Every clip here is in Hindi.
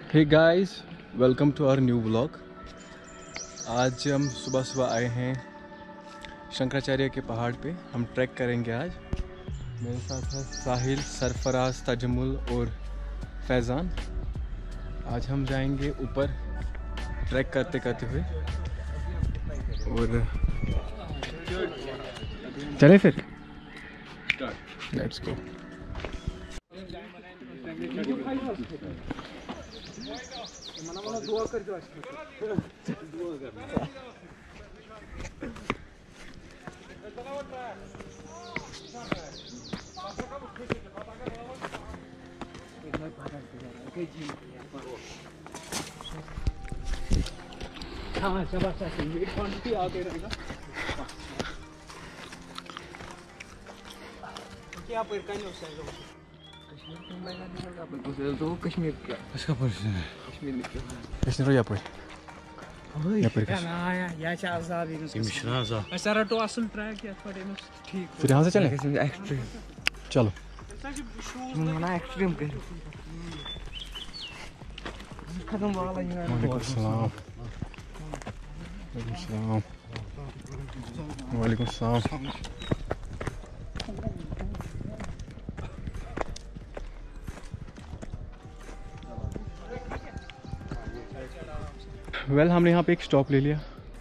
Hey guys, welcome to our new vlog. आज हम सुबह सुबह आए हैं शंकराचार्य के पहाड़ पे। हम ट्रैक करेंगे आज। मेरे साथ है साहिल, सरफराज, तजमुल और फैज़ान। आज हम जाएंगे ऊपर ट्रैक करते करते हुए। और चले फिर, लेट्स गो। हाँ शाबाश, वेट क्वांटिटी आगे रहेगा। क्या पर का नहीं तो कश्मीर क्या इसका कश्मीर या आजाद ऐसा रटो असल ट्रैक या ठीक। फिर यहाँ से चलें। एक्सट्रीम चलो ना एक्सट्रीम कर खत्म वाला वालेकुम सलाम। वालेकुम सलाम। वेल, हमने यहाँ पे एक स्टॉप ले लिया।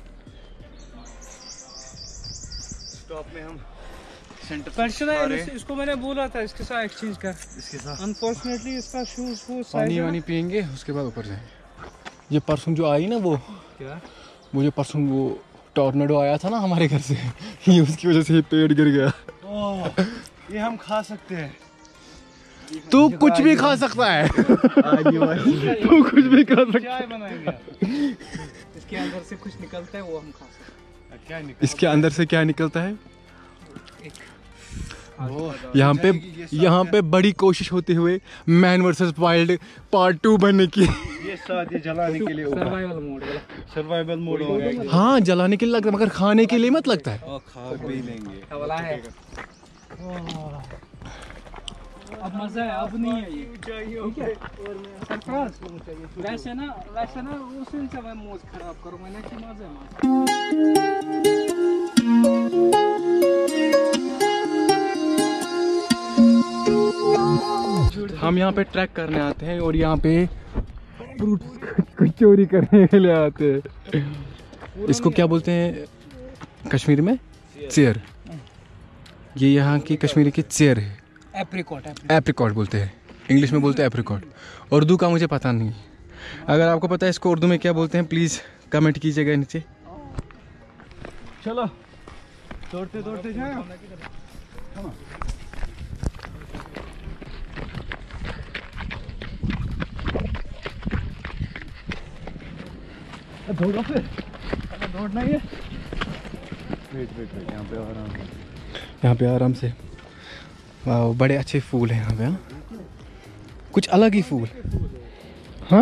स्टॉप में हम सेंटर इसको मैंने बोला था इसके साथ एक्सचेंज कर। इसके साथ अनफॉर्चुनेटली इसका शूज वो पानी वानी पियेंगे, उसके बाद ऊपर जाएंगे। ये परसों जो आई ना, वो क्या मुझे परसों वो टॉर्नेडो आया था ना हमारे घर से, ये उसकी वजह से ये पेड़ गिर गया। ये हम खा सकते हैं। तू कुछ भी खा सकता है। तू कुछ भी खा सकता है। चाय बनाएंगे। इसके अंदर से कुछ निकलता है वो हम खा सकते हैं। क्या निकलता है? इसके अंदर से क्या निकलता है? यहाँ पे बड़ी कोशिश होते हुए मैन वर्सेस वाइल्ड पार्ट 2 बनने की। ये साथ जलाने के लिए सर्वाइवल मोड हो गया। हाँ, जलाने के लिए लगता है, मगर खाने के लिए मत लगता है। और खा भी लेंगे। अब मजा है, अब नहीं है ये। सरफराज वैसे ना उसी से मैं मौज खराब करूँ, मैंने कि मजा है। हम यहाँ पे ट्रैक करने आते हैं और यहाँ पे फ्रूट्स चोरी करने के लिए आते हैं। इसको क्या बोलते हैं कश्मीरी में? चेयर। ये यहाँ की कश्मीरी की चेयर है। एप्रिकॉट बोलते हैं, इंग्लिश में बोलते हैं एप्रिकॉट। उर्दू का मुझे पता नहीं। अगर आपको पता है इसको उर्दू में क्या बोलते हैं, प्लीज़ कमेंट कीजिएगा नीचे। चलो दौड़ते दौड़ते जाए। दौड़ो फिर, दौड़ना ही है। वेट यहाँ पे आराम से। वाह, बड़े अच्छे फूल हैं यहाँ पे। हाँ, कुछ अलग ही फूल। हाँ,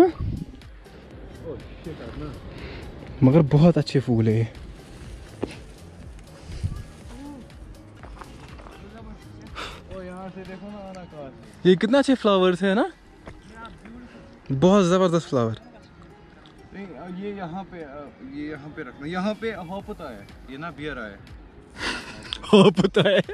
मगर बहुत अच्छे फूल है। यहाँ से देखो ना आना। ये कितना अच्छे फ्लावर्स है ना, बहुत जबरदस्त फ्लावर। ये यहाँ पे रखना। यहाँ पे होपता है ये ना, बियर आए हो पता है।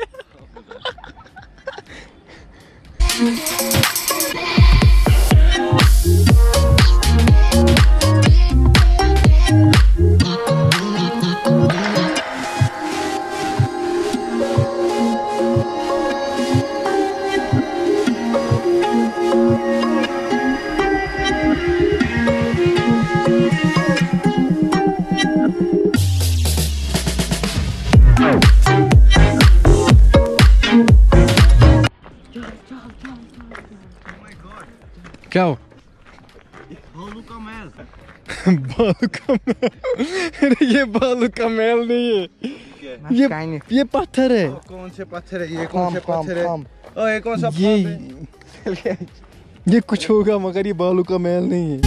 क्या हो? बालू का महल। बालू का महल? अरे ये बालू का महल नहीं है, ये पत्थर है। कौन से पत्थर है ये? कौन से पत्थर है? ओ ये कौन सा? ये कुछ होगा, मगर ये बालू का महल नहीं है।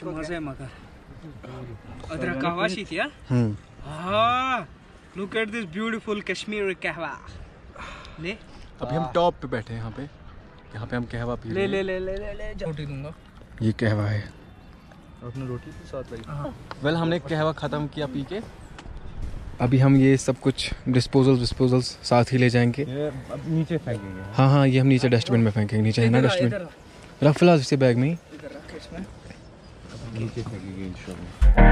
मजा है मगर अदरक कहवा शी थी look at this beautiful Kashmiri kahwa ले अभी हम टॉप पे बैठे हैं यहाँ पे हम कहवा पी रहे हैं। ले रोटी दूंगा ये कहवा है। अपने रोटी के साथ भाई। वेल हमने कहवा ख़त्म किया पी के। अभी हम ये सब कुछ डिस्पोजल्स साथ ही ले जाएंगे। ये अब नीचे फेंकेंगे। हाँ ये हम नीचे डस्टबिन में फेंकेंगे। नीचे है ना डस्टबिन, रख फिलहाल इसे बैग में ही। नीचे फेंकेंगे इंशाल्लाह।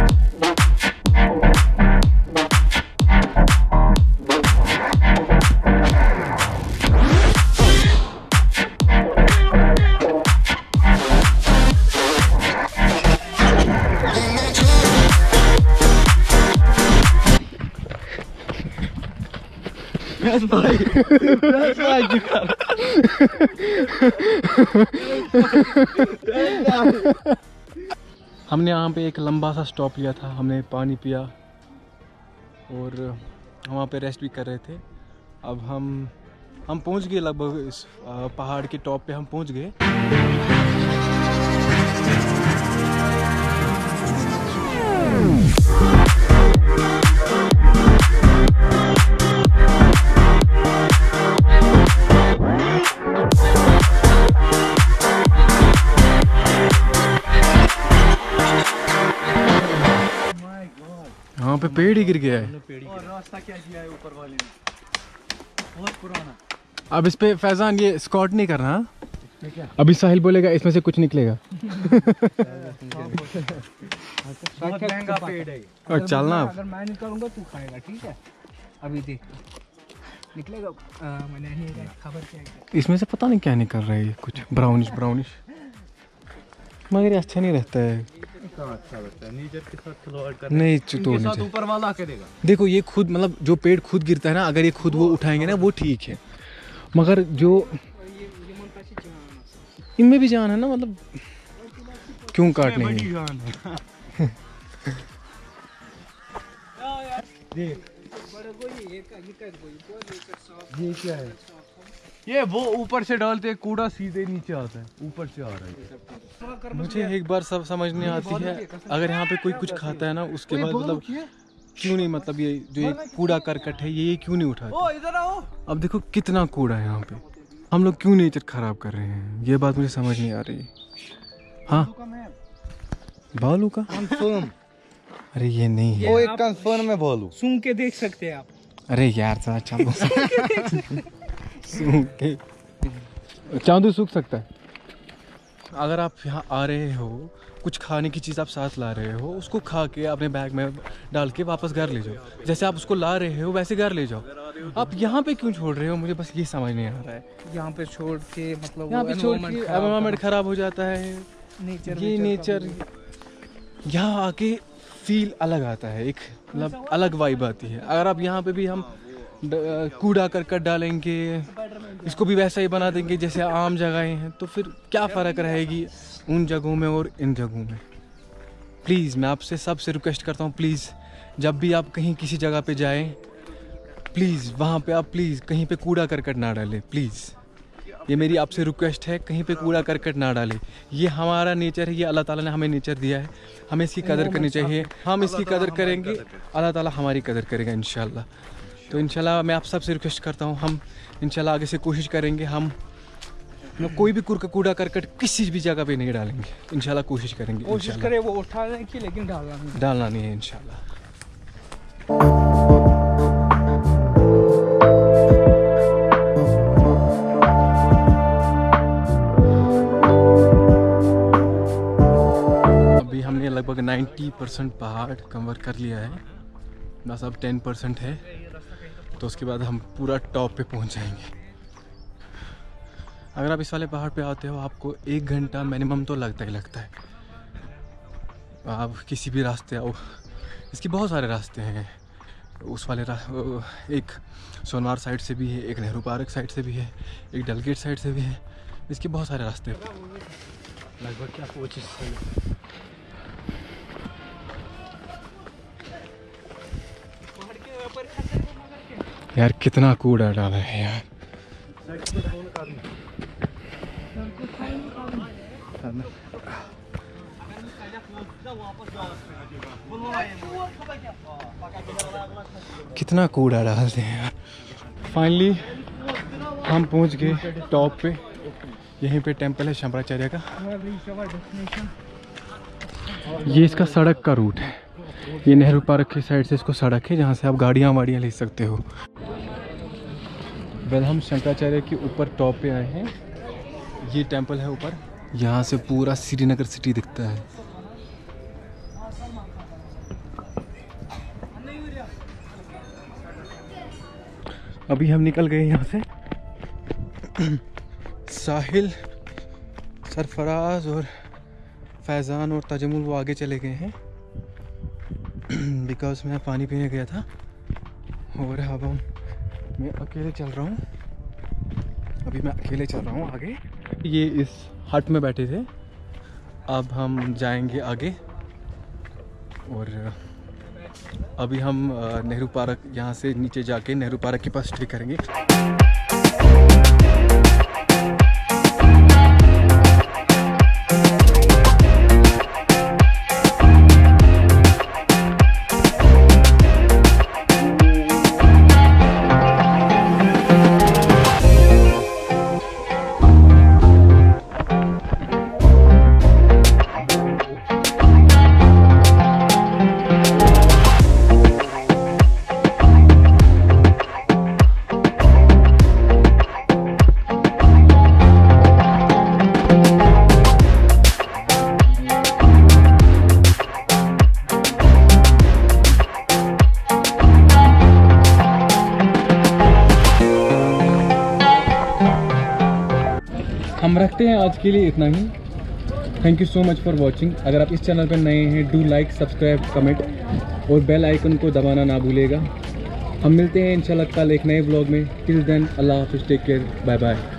हमने यहाँ पे एक लंबा सा स्टॉप लिया था, हमने पानी पिया और वहाँ पे रेस्ट भी कर रहे थे। अब हम पहुँच गए लगभग इस पहाड़ के टॉप पे हम पहुँच गए। यहाँ पे पेड़ ही गिर गया है और रास्ता क्या किया है ऊपर वाले ने, बहुत पुराना। अब इस पे फैजान ये स्कॉट नहीं करना। अभी साहिल बोलेगा इसमें से कुछ निकलेगा। बहुत महंगा पेड़ है। और चलना अगर मैं निकालूंगा तू खाएगा, ठीक है? अभी देख निकलेगा। मैंने नहीं खबर क्या है। इसमें से पता नहीं क्या निकल रहा है, कुछ ब्राउनिश मगर ये अच्छा नहीं रहता है। अच्छा लगता है नेचर के साथ खिलवाड़ कर। नहीं तो ऊपर वाला करेगा। देखो ये खुद मतलब जो पेड़ खुद गिरता है ना, अगर ये खुद वो उठाएंगे ना वो ठीक है, मगर जो इनमें भी जान है ना, मतलब क्यों काटने की। ये क्या है? ये वो ऊपर से डालते हैं कूड़ा सीधे नीचे आता है, ऊपर से आ रहा है। मुझे एक बार सब समझ नहीं आती है, अगर यहाँ पे कोई कुछ खाता है ना उसके बाद मतलब क्यों नहीं, मतलब ये जो ये कूड़ा करकट है ये क्यों नहीं उठाते। इधर आओ। अब देखो कितना कूड़ा है यहाँ पे, हम लोग क्यों नेचर खराब कर रहे हैं, ये बात मुझे समझ नहीं आ रही। हाँ बालू का कंफर्म। अरे ये नहीं है, वो एक कंफर्म में बालू सूंघ के देख सकते हैं आप। अरे यार सा चांदू सूख के चांदू सूख सकता है। अगर आप यहाँ आ रहे हो, कुछ खाने की चीज़ आप साथ ला रहे हो, उसको खा के अपने बैग में डाल के वापस घर ले जाओ। जैसे आप उसको ला रहे हो वैसे घर ले जाओ। आप यहाँ पे क्यों छोड़ रहे हो, मुझे बस ये समझ नहीं आ रहा है। यहाँ पे छोड़ के मतलब यहाँ पे छोड़ के एनवायरनमेंट खराब हो जाता है। ये नेचर यहाँ आके फील अलग आता है, एक मतलब अलग वाइब आती है। अगर आप यहाँ पे भी हम कूड़ा करकट डालेंगे, इसको भी वैसा ही बना देंगे जैसे आम जगहें हैं, तो फिर क्या फ़र्क रहेगी उन जगहों में और इन जगहों में। प्लीज़ मैं आपसे सबसे रिक्वेस्ट करता हूँ, प्लीज़ जब भी आप कहीं किसी जगह पे जाएं, प्लीज़ वहाँ पे आप प्लीज़ कहीं पे कूड़ा करकट ना डालें। प्लीज़ ये मेरी आपसे रिक्वेस्ट है, कहीं पे कूड़ा करकट ना डालें। ये हमारा नेचर है, ये अल्लाह ताला ने हमें नेचर दिया है, हमें इसकी कदर करनी चाहिए। हम इसकी कदर करेंगे, अल्लाह ताला हमारी कदर करेगा इंशाल्लाह। तो इंशाल्लाह मैं आप सबसे रिक्वेस्ट करता हूँ, हम इंशाल्लाह आगे से कोशिश करेंगे, हम कोई भी कूड़ा करकट किसी भी जगह पे नहीं डालेंगे। इंशाल्लाह कोशिश करेंगे, कोशिश करें वो उठाने की, लेकिन डालना नहीं है इंशाल्लाह। अभी हमने लगभग 90% पहाड़ कवर कर लिया है, बस अब 10% है, तो उसके बाद हम पूरा टॉप पे पहुंच जाएंगे। अगर आप इस वाले पहाड़ पे आते हो आपको 1 घंटा मिनिमम तो लगता ही लगता है। आप किसी भी रास्ते आओ, इसके बहुत सारे रास्ते हैं। उस वाले एक सोनवार साइड से भी है, एक नेहरू पार्क साइड से भी है, एक डलगेट साइड से भी है। इसके बहुत सारे रास्ते हैं। लगभग क्या 25 साल। यार कितना कूड़ा डाला है यार। कितना कूड़ा डालते हैं यार। फाइनली हम पहुंच गए टॉप पे। यहीं पे टेंपल है शंकराचार्य का। ये इसका सड़क का रूट है। ये नेहरू पार्क की साइड से इसको सड़क है जहाँ से आप गाड़ियाँ वाड़ियाँ ले सकते हो। वेल हम शंकराचार्य के ऊपर टॉप पे आए हैं। ये टेंपल है ऊपर। यहाँ से पूरा श्रीनगर सिटी दिखता है। अभी हम निकल गए यहाँ से। साहिल, सरफराज और फैज़ान और तजमुल वो आगे चले गए हैं बिकॉज मैं पानी पीने गया था। और अब मैं अकेले चल रहा हूँ। अभी मैं अकेले चल रहा हूँ आगे। ये इस हट में बैठे थे। अब हम जाएंगे आगे और अभी हम नेहरू पार्क यहाँ से नीचे जाके नेहरू पार्क के पास स्टे करेंगे। हम रखते हैं आज के लिए इतना ही। Thank you so much for watching. अगर आप इस चैनल पर नए हैं, डू लाइक, सब्सक्राइब, कमेंट और बेल आइकन को दबाना ना भूलिएगा। हम मिलते हैं इंशाल्लाह कल एक नए ब्लॉग में। टिल देन अल्लाह हाफिज़, टेक केयर, बाय बाय।